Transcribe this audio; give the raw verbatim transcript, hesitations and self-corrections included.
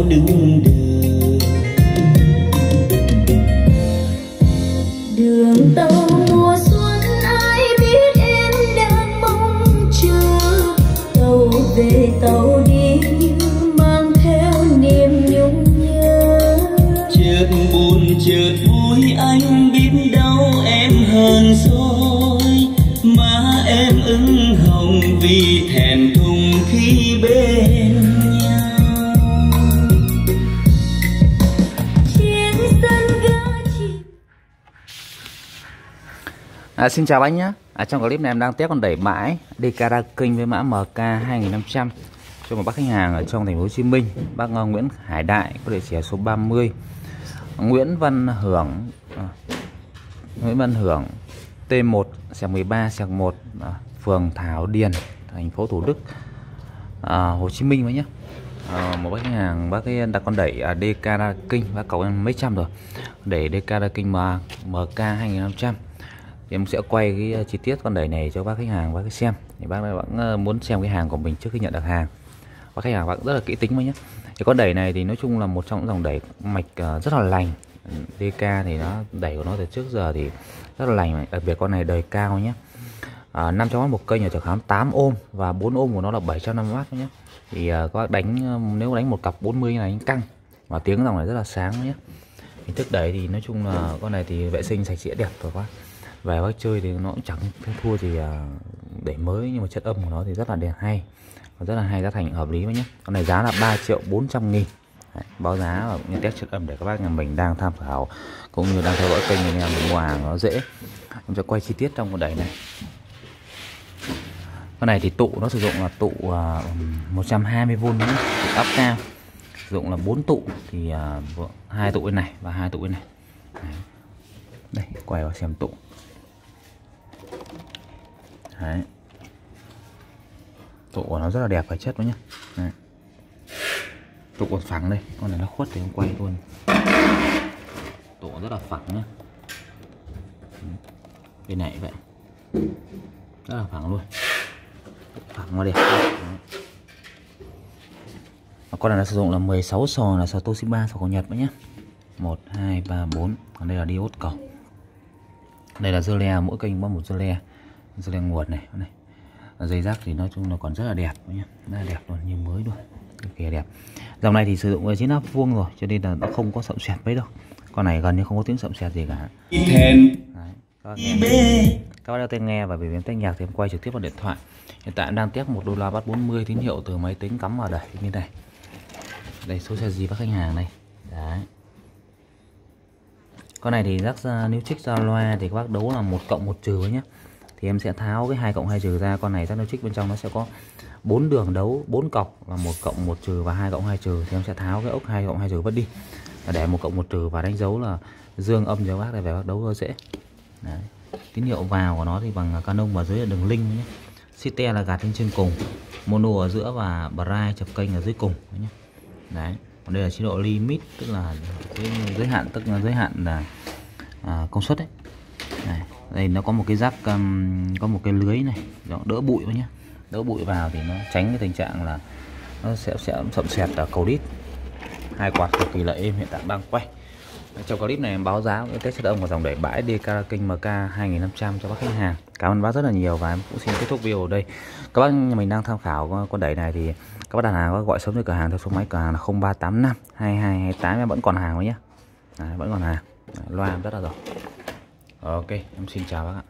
đứng đợi. Đường tàu mùa xuân ai biết em đang mong chờ, tàu về tàu đi như mang theo niềm nhung nhớ. Chợt buồn chợt vui anh biết đâu em hờn dỗi, má em ửng hồng vì thẹn thùng khi bên nhau. Trên sân ga chỉ... À, xin chào anh nhé. À, trong clip này em đang test con đẩy bãi Dekara King với mã M K hai nghìn năm trăm cho một bác khách hàng ở trong thành phố Hồ Chí Minh, bác uh, Nguyễn Hải Đại, có địa chỉ ở số ba mươi Nguyễn Văn Hưởng, à, Nguyễn Văn Hưởng T một mười ba một, à, phường Thảo Điền, thành phố Thủ Đức, à, Hồ Chí Minh với nhé. À, một bác khách hàng bác ấy đặt con đẩy à, Dekara King, bác cậu em mấy trăm rồi, để Dekara King M K hai nghìn năm trăm. Thì em sẽ quay cái chi tiết con đẩy này cho bác khách hàng bác xem. Thì bác vẫn muốn xem cái hàng của mình trước khi nhận được hàng. Bác khách hàng bác rất là kỹ tính với nhé. Thì con đẩy này thì nói chung là một trong những dòng đẩy mạch rất là lành. đê ca thì nó đẩy của nó từ trước giờ thì rất là lành, đặc biệt con này đời cao nhé. À, năm trăm oát một kênh ở trở khám tám ôm và bốn ôm của nó là bảy trăm năm mươi oát nhé. Thì uh, các bác đánh nếu đánh một cặp bốn mươi này đánh căng và tiếng dòng này rất là sáng nhé. Hình thức đẩy thì nói chung là con này thì vệ sinh sạch sẽ đẹp rồi quá. Về bác chơi thì nó cũng chẳng thua gì để mới, nhưng mà chất âm của nó thì rất là đẹp hay, rất là hay, giá thành hợp lý với nhé. Con này giá là ba triệu bốn trăm nghìn. Đấy, báo giá và những test chất âm để các bác nhà mình đang tham khảo cũng như đang theo dõi kênh này, mình mua hàng nó dễ. Em sẽ quay chi tiết trong con đẩy này. Con này thì tụ nó sử dụng là tụ uh, một trăm hai mươi vôn nhé, tụ áp cao, sử dụng là bốn tụ thì uh, hai tụ bên này và hai tụ bên này. Đấy. Đây, quay vào xem tụ. Đấy. Tụ của nó rất là đẹp và chất đó nhé. Đấy. Tụ còn phẳng đây, con này nó khuất thì không quay luôn. Tụ rất là phẳng nhé. Bên này vậy, rất là phẳng luôn, phẳng mà đẹp. Con này nó sử dụng là mười sáu sò, là sò Toshiba, sò của Nhật nữa nhé. Một, hai, ba, bốn. Còn đây là diode cầu. Đây là dơ le, mỗi kênh có một dơ le, dơ le nguồn này, này. Dây rác thì nói chung là còn rất là đẹp nhé, rất là đẹp luôn, như mới luôn, kìa đẹp. Dòng này thì sử dụng chín áp vuông rồi, cho nên là nó không có sậm sẹt mấy đâu. Con này gần như không có tiếng sậm sẹt gì cả. Đấy, các, các bác đeo tai nghe và biểu biến tai nhạc thì em quay trực tiếp vào điện thoại. Hiện tại em đang test một đô la bass bốn mươi tín hiệu từ máy tính cắm vào đẩy như này. Đây số xe gì bác khách hàng này. Đấy. Con này thì rắc ra, nếu trích ra loa thì các bác đấu là một cộng một trừ nhé. Thì em sẽ tháo cái hai cộng hai trừ ra. Con này rắc nêu trích bên trong nó sẽ có bốn đường đấu, bốn cọc là một cộng một trừ và hai cộng hai trừ. Thì em sẽ tháo cái ốc hai cộng hai trừ vứt đi, để một cộng một trừ và đánh dấu là dương âm cho bác, để về bác đấu hơi dễ. Đấy. Tín hiệu vào của nó thì bằng Canon, và dưới là đường link nhé. Site là gạt lên trên cùng, mono ở giữa và bright chập kênh ở dưới cùng nhé. Đấy. Còn đây là chế độ limit, tức là cái giới hạn, tức là giới hạn là à, công suất đấy. Này, đây nó có một cái rác, um, có một cái lưới này đỡ bụi nhé, đỡ bụi vào thì nó tránh cái tình trạng là nó sẽ sẽ sậm sẹt ở cầu đít. Hai quạt cực kỳ là êm, hiện tại đang quay. Trong clip này em báo giá cái test chất âm của dòng đẩy bãi Dekara King M K hai nghìn năm trăm cho bác khách hàng. Cảm ơn bác rất là nhiều và em cũng xin kết thúc video ở đây. Các bác nhà mình đang tham khảo con đẩy này thì các bác đặt hàng có gọi sớm tới cửa hàng theo số máy cửa hàng là không ba tám năm hai hai hai tám, em vẫn còn hàng đấy nhé. Đấy, vẫn còn hàng. Đấy, loa em rất là rồi. Ok, em xin chào bác ạ.